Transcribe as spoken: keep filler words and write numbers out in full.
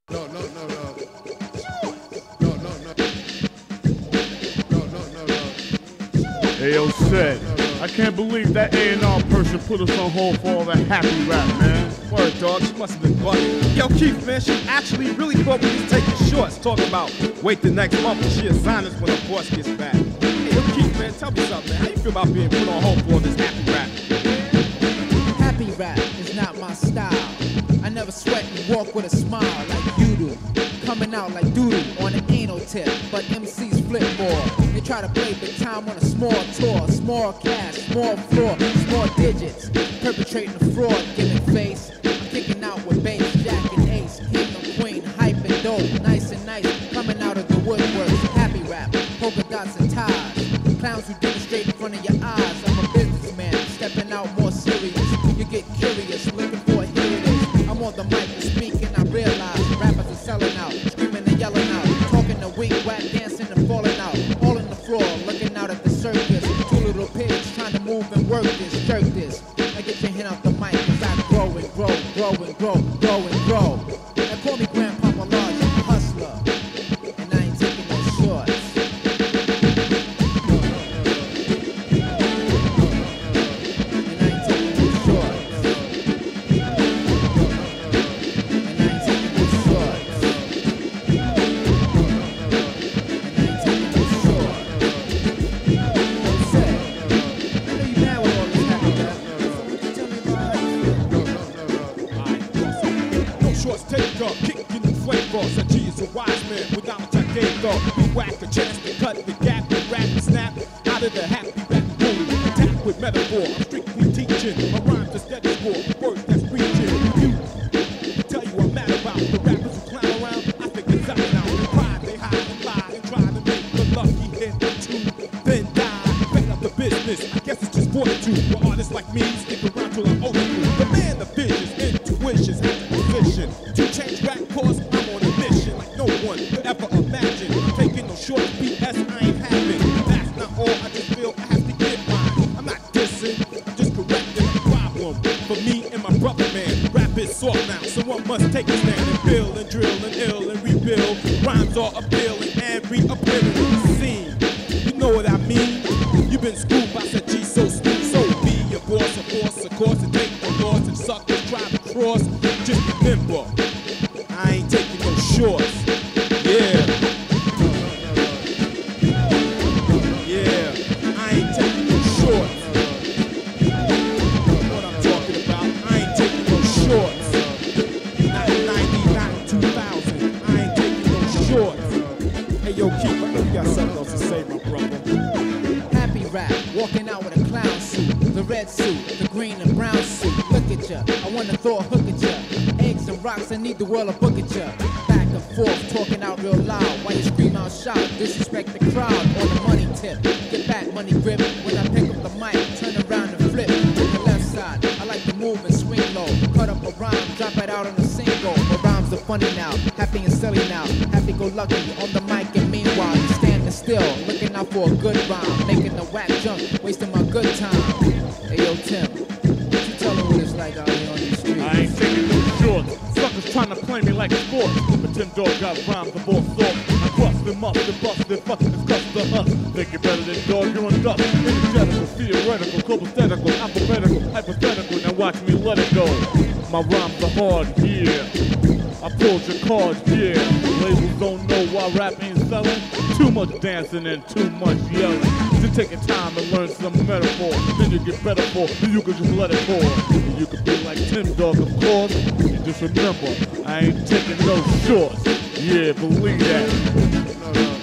No, no, no, no. No, no, no. No, no, no, no. Hey, yo, Ced, I can't believe that A and R person put us on hold for all that happy rap, man. Word, dog, she must have been bugging. Yo, Keith, man, she actually really thought we was taking shorts, talking about wait the next month and she'll sign us when her boss gets back. Hey, yo, Keith, man, tell me something, man. How you feel about being put on hold for all this happy rap? Happy rap is not my style. I never sweat and walk with a smile like you do. Coming out like doodoo on an anal tip, but M Cs flip more. They try to play big time on a small tour, small cash, small floor, small digits. Perpetrating the fraud, giving face. I'm kicking out with bass, jack and ace, king and queen, hype and dope, nice and nice. Coming out of the woodworks, happy rap, polka dots and ties. Clowns who demonstrate in front of your eyes. I'm a businessman, stepping out more serious. You get curious, looking for a here it is. I'm on the mic and speaking, I realize rappers are selling out, screaming and yelling out, talking to wing whack, dancing and falling out, all in the floor, looking out at the circus. Two little pigs trying to move and work this, jerk this. I get your hand off the mic, cause I grow and grow, grow and grow, grow and grow. Now call me Grandpapa Large, I'm a hustler, and I ain't taking no shorts. Said G is a wise man without a Takin thought. We whack a chance to cut the gap and rap and snap out of the happy rap mood. Attack with metaphor, I'm strictly teaching. My rhymes are steady score, words that's reaching. You, I tell you I'm mad about the rappers who clown around. I think it's out now. They pride, they hide and lie and try to make the lucky hit two, then die. Fed up the business, I guess it's just fortitude. For artists like me, stick around till I'm old. The man, the visions, intuitions, have the position to change rap course. No one could ever imagine. I'm taking no short B S, I ain't having. That's not all, I just feel I have to get mine. I'm not dissing, I'm just correcting a problem. For me and my brother, man, rap is soft now. Someone must take a stand and build and drill and ill and rebuild. Rhymes are appealing and reappearing in the scene. You know what I mean? You've been schooled by said G so smooth. So be your boss, of course, of course, and take the loss and suckers try to cross. Just remember, I ain't taking no shorts. Yeah. Yeah. I ain't taking no shorts. What I'm talking about, I ain't taking no shorts. Not in ninety, not in two thousand. I ain't taking no shorts. Hey, yo, Keith, I know you got something else to say, my brother. Happy rap, walking out with a clown suit, the red suit, the green and brown suit. Look at ya, I wanna throw a hook at ya. Eggs and rocks, I need the world to book at ya. Back and forth, talking out real loud. While you scream out shout, disrespect the crowd on the money tip. Get back, money grip, when I pick up the mic, turn around and flip. To the left side, I like to move and swing low. Cut up a rhyme, drop it out on a single. My rhymes are funny now, happy and silly now. Happy go lucky on the mic, and meanwhile, you standing still, looking out for a good rhyme. Making the whack junk, wasting my good time. Hey yo, Tim, what you tell them what it's like out here on these streets? I ain't taking no shorts. Suckers trying to play me like a sport. But Tim Dog got rhymes of all sorts. I bust and must and bust and fucking discuss the huss. Think you're better than dog, you're on dust. Energetical, theoretical, copathetical, alphabetical, hypothetical. Now watch me let it go. My rhymes are hard, yeah. I pulled your cards, yeah. Labels don't know why rap ain't selling. Too much dancing and too much yelling. Just taking time and learn some metaphor. Then you get better for, then you can just let it pour. You can be like Tim Dog, of course. And just remember, I ain't taking no shorts. Yeah, believe that.